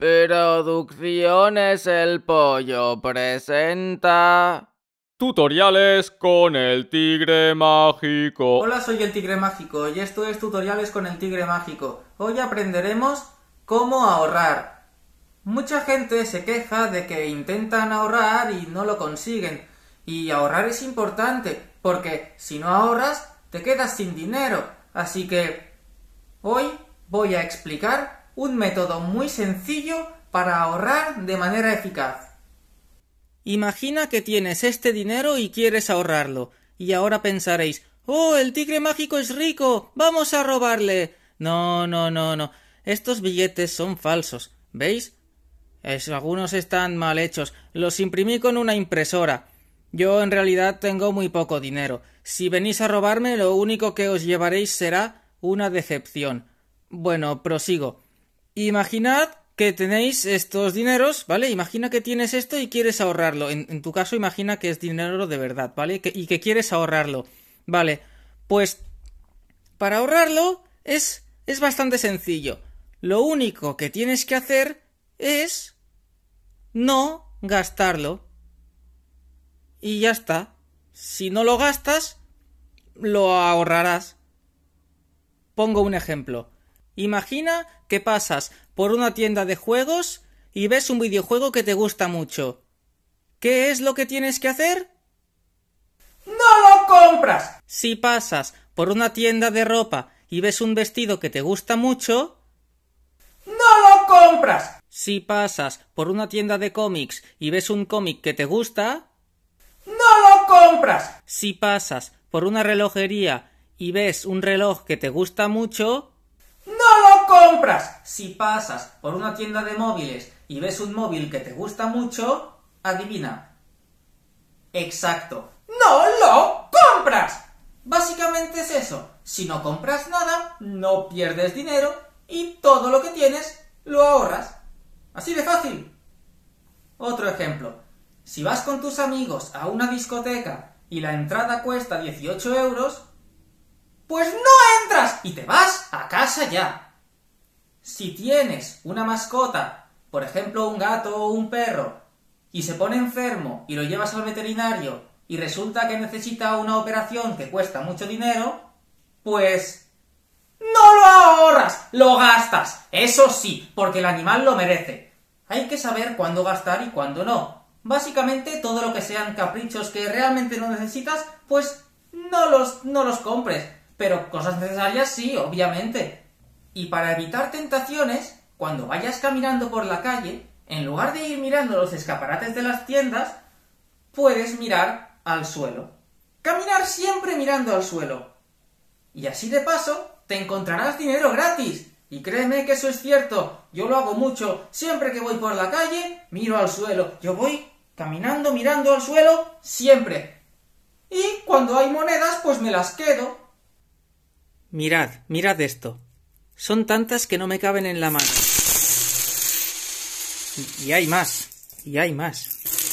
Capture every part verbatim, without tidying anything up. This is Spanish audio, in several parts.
Producciones El Pollo presenta... Tutoriales con el tigre mágico. Hola, soy el tigre mágico y esto es Tutoriales con el tigre mágico. Hoy aprenderemos cómo ahorrar. Mucha gente se queja de que intentan ahorrar y no lo consiguen. Y ahorrar es importante, porque si no ahorras, te quedas sin dinero. Así que hoy voy a explicar un método muy sencillo para ahorrar de manera eficaz. Imagina que tienes este dinero y quieres ahorrarlo, y ahora pensaréis, ¡oh, el tigre mágico es rico! ¡Vamos a robarle! No, no, no, no. Estos billetes son falsos, ¿veis? Es, algunos están mal hechos. Los imprimí con una impresora. Yo en realidad tengo muy poco dinero. Si venís a robarme, lo único que os llevaréis será una decepción. Bueno, prosigo. Imaginad que tenéis estos dineros, ¿vale? Imagina que tienes esto y quieres ahorrarlo. En, en tu caso, imagina que es dinero de verdad, ¿vale? Que, y que quieres ahorrarlo. Vale, pues para ahorrarlo es, es bastante sencillo. Lo único que tienes que hacer es no gastarlo. Y ya está. Si no lo gastas, lo ahorrarás. Pongo un ejemplo. Imagina que pasas por una tienda de juegos y ves un videojuego que te gusta mucho. ¿Qué es lo que tienes que hacer? ¡No lo compras! Si pasas por una tienda de ropa y ves un vestido que te gusta mucho, ¡no lo compras! Si pasas por una tienda de cómics y ves un cómic que te gusta, ¡no lo compras! Si pasas por una relojería y ves un reloj que te gusta mucho, ¡no lo compras! Si pasas por una tienda de móviles y ves un móvil que te gusta mucho, adivina. Exacto. ¡No lo compras! Básicamente es eso. Si no compras nada, no pierdes dinero y todo lo que tienes lo ahorras. Así de fácil. Otro ejemplo. Si vas con tus amigos a una discoteca y la entrada cuesta dieciocho euros, pues no entras y te vas a casa ya. Si tienes una mascota, por ejemplo un gato o un perro, y se pone enfermo y lo llevas al veterinario y resulta que necesita una operación que cuesta mucho dinero, pues no lo ahorras, lo gastas. Eso sí, porque el animal lo merece. Hay que saber cuándo gastar y cuándo no. Básicamente todo lo que sean caprichos que realmente no necesitas, pues no los, no los compres. Pero cosas necesarias sí, obviamente. Y para evitar tentaciones, cuando vayas caminando por la calle, en lugar de ir mirando los escaparates de las tiendas, puedes mirar al suelo. Caminar siempre mirando al suelo. Y así de paso, te encontrarás dinero gratis. Y créeme que eso es cierto. Yo lo hago mucho. Siempre que voy por la calle, miro al suelo. Yo voy caminando mirando al suelo siempre. Y cuando hay monedas, pues me las quedo. Mirad, mirad esto. Son tantas que no me caben en la mano. Y hay más, y hay más.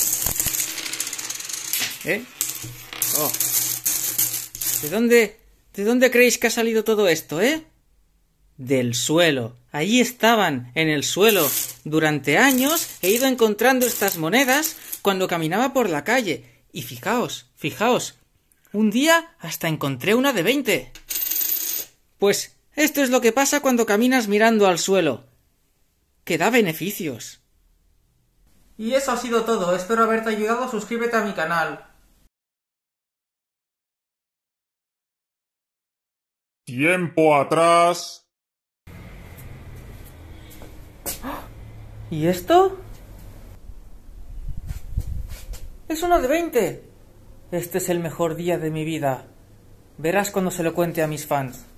¿Eh? Oh. ¿De dónde, de dónde creéis que ha salido todo esto, eh? Del suelo. Allí estaban, en el suelo. Durante años he ido encontrando estas monedas cuando caminaba por la calle. Y fijaos, fijaos. Un día hasta encontré una de veinte. Pues esto es lo que pasa cuando caminas mirando al suelo, que da beneficios. Y eso ha sido todo. Espero haberte ayudado. Suscríbete a mi canal. Tiempo atrás. ¿Y esto? Es una de veinte. Este es el mejor día de mi vida. Verás cuando se lo cuente a mis fans.